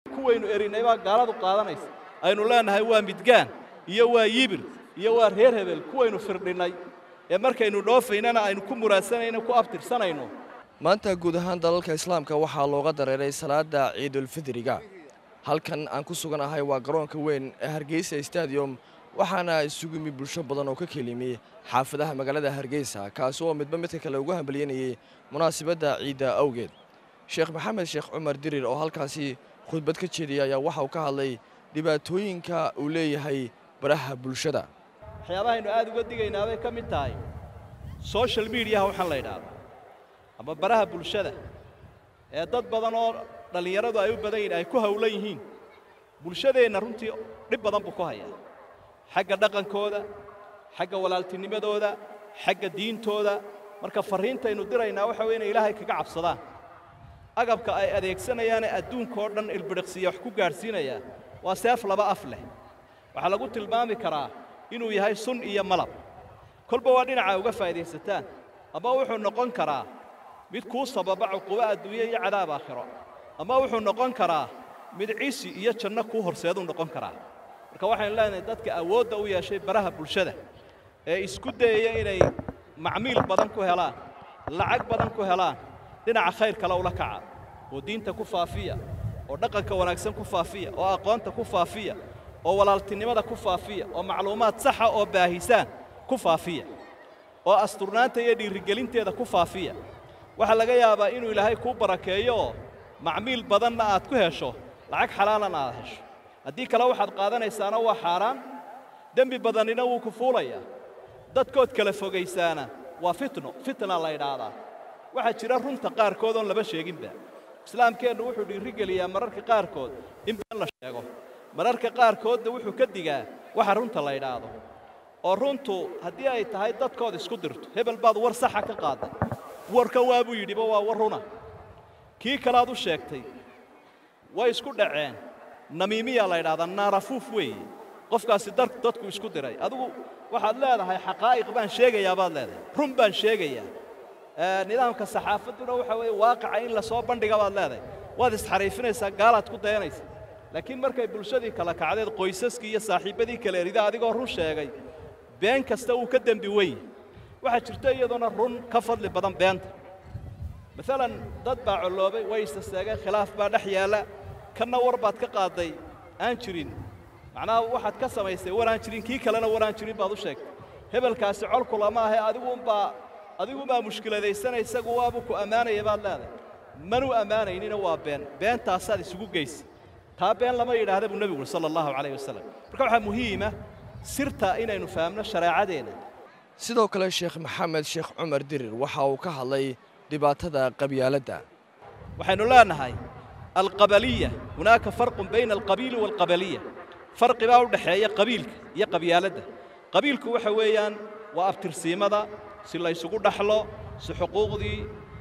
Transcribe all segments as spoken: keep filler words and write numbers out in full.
kuwaynu erinay baa gaaladu qaadanaysa aynu leenahay waa midgaan iyo waa yibir iyo waa reer hebel kuwaynu firdhinay ee markaynu dhoofaynana aynu ku muraasanayno ku abtirsanayno. maanta guud ahaan dalalka islaamka waxaa looga dareeray salaada ciidul fidriga. halkan aan ku suganahay waa garoonka weyn ee Hargeysa Stadium waxaana isugu yimid bulsho badan oo ka kelimi xaafadaha magaalada Hargeysa kaas oo midba midka kale ugu hambalyeynayay munaasabada ciida awgeed. Sheekh Maxamed Sheekh Cumar Dirir oo halkaasi khudbad ka jeediyay ayaa waxa uu ka hadlay dhibaatooyinka uu leeyahay baraha bulshada. waxyaabaha aynu aad uga digaynaa bay ka mid tahay social media waxaan la yiraahdaa ama baraha bulshada ee dad badan oo dhalinyaradu ay u badan yihiin ay ku hawlan yihiin bulshadeena runtii dhib badan buu ku hayaa xagga dhaqankooda xagga walaaltinimadooda xagga diintooda marka fariintaynu diraynaa waxa weeye in Ilaahay kaga cabsadaan agabka ay adeegsanayaan adduunka oo dhan ilbiriqsiyo wax ku gaarsiinaya waa seef laba af leh waxa lagu tilmaami karaa inuu yahay sun iyo malab kolba waa dhinaca uga faa'iideysataan ama wuxuu noqon karaa mid ku sababa cuquba adduunyo iyo cadaab aakhiro ama wuxuu noqon karaa mid ciisi iyo janno ku horseedu noqon karaa marka waxaan leenahay dadka awoodda u yeeshay baraha bulshada ee isku dayaya inay macmiil badan ku helaan lacag badan ku helaan dhinaca khayr kale ula kaca oo diinta ku faafiya oo dhaqanka wanaagsan ku faafiya oo aqoonta ku faafiya oo walaaltinimada ku faafiya oo macluumaad sax ah oo baahisan ku faafiya oo asturnaanta iyo dhiirigelinteeda ku faafiya waxa laga yaabaa inuu Ilaahay ku barakeeyo macmiil badanna aad ku hesho lacag xalaalan aad hesho haddii kale waxaad qaadanaysaana waa xaaraan dambi badanina wuu ku fuulayaa dadkood kala fogaysaana waa fitno fitna la yiraahdaa waxa jira runta qaarkood oo laba sheeginba islaamkeenu wuxuu dhiirigeliyaa mararka qaarkood in been la sheego mararka qaarkood wuxuu ka digaa waxa runta la yiraahdo oo runtu haddii ay tahay dadkood isku dirto hebel baad war sax ka qaaday warka waa buu yidhi waa war runa kii kale aad u sheegtay way isku dhaceen namiimiya la yiraahdaa naarafuuf weey qofkaasi dadku isku diray adigu waxaad leedahay xaqaa'iq baan sheegayaa baad leedahay run baan sheegayaa nidaamka saxaafaduna waxa weeye waaqica in la soo bandhiga baad leedahay waad isxariifinaysaa gaalaad ku dayanaysaa laakiin markay bulshadii kala kacdeed qoysaskii iyo saaxiibadii kale erida adigoo run sheegay been kasta uu ka dambi weyn waxa jirta iyaduna run ka fadli badan beenta midalan dad baa coloobay way istaagay khilaaf baa dhex yaala kana war baad ka qaaday aan jirin macnaha waxaad ka samaysay war aan jirin kii kalena war aan jirin baad u sheegtay hebelkaasi colku lama aha adigu baa adigu baa mushkiladaysanay isagu waabu ku amaanaya baad leedahay manu amaanaynina waa been beentaasaad isugu geysay taa been lama yiraahdo buu nabigu sallallahu alayhi wasallam marka waxa muhiim ah sirta inaynu fahamno shariicadeena. sidoo kale Sheekh Maxamed Sheekh Cumar Dirir waxa uu ka hadlay dhibaatada qabyaaladda waxaynu leenahay القبلية هناك فرق بين القبيل والقبلية فرق baa u dhaxeeya qabiilka iyo qabyaaladda qabiilku waxa weeyaan waa abtirsiimada si la isugu dhaxlo si xuquuqdii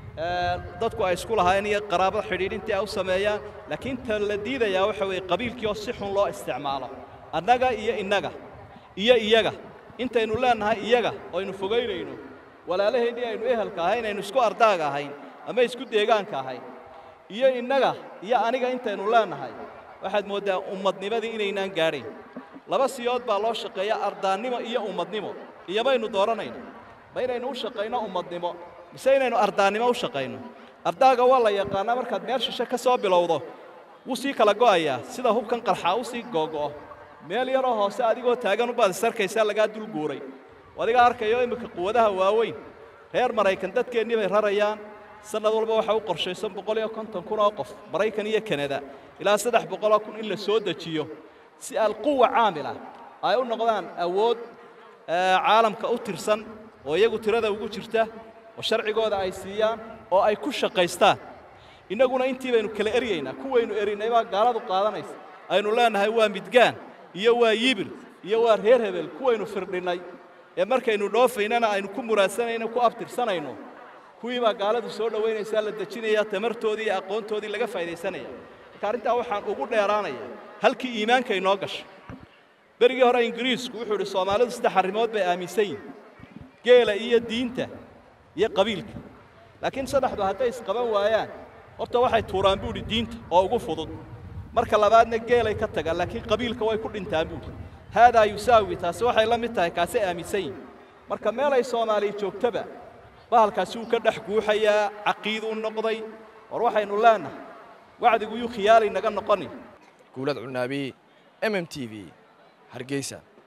dadku ay isku lahaayeen iyo qaraabada xidhiidhintii ay u sameeyaan laakiin tan la diidayaa waxa weeye qabiilkii oo si xun loo isticmaalo annaga iyo innaga iyo iyaga intaynu leenahay iyaga oo aynu fogeynayno walaalaheennii aynu ehelka ahayn aynu isku ardaaga ahayn ama isku deegaanka ahayn iyo innaga iyo aniga intaynu leenahay waxaad moodaa ummadnimadii inaynaan gaadhayn laba siyood baa loo shaqeeyaa ardaannimo iyo ummadnimo iyo baynu dooranayno ma inaynu u shaqayno ummadnimo mise inaynu ardaannimo u shaqayno ardaaga waa la yaqaanaa markaad meel shishe ka soo bilowdo wuu sii kala go'ayaa sida hubkan qarxa u sii googo'o meel yaroo hoose adigoo taagan u baad sarkaysaa lagaa dul guuray adiga arkayo imika quwadaha waaweyn reer Maraykan dadkeennii bay rarayaan sanad walba waxa uu qorshaysan boqol iyo konton kun oo qof Maraykan iyo Kanada ilaa saddex boqol kun in la soo dajiyo si al quwa caamila ay u noqdaan awood caalamka u tirsan oo iyagu tirada ugu jirta oo sharcigooda ay siiyaan oo ay ku shaqaystaan inaguna intii baynu kala eriyeynaa kuwaynu erinay baa gaaladu qaadanaysa aynu leenahay waa midgaan iyo waa yibir iyo waa reer hebel kuwaynu firdhinay ee markaynu dhoofaynana aynu ku muraasanayno ku abtirsanayno kuwii baa gaaladu soo dhaweynaysaa la dajinaya tamartoodii iyo aqoontoodii laga faa'iideysanaya marka arrintaa waxaan ugu dheeraanaya halkii iimaanka inoo gashay berigii hore ingiriisku wuxuu yidhi soomaalidu saddex arrimood bay aaminsan yihiin geela iyo diinta iyo qabiilka laakiin saddexdu hadday isqaban waayaan horta waxay tuuraan buu yidhi diinta oo ugu fudud marka labaadna geelay ka tagaan laakiin qabiilka way ku dhintaan buu hada yusaawi taasi waxay la mid tahay kaasi aaminsan marka meel ay Soomaaliya joogtaba bahalkaasi uu ka dhex guuxayaa caqiid u noqday war waxaynu leenahay wacdigu yu khiyaali naga noqoni guulad cunaabi M M T V Hargeysa.